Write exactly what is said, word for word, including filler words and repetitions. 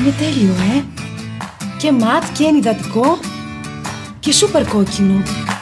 Είναι τέλειο, ε! Και ματ και ενυδατικό και σούπερ κόκκινο.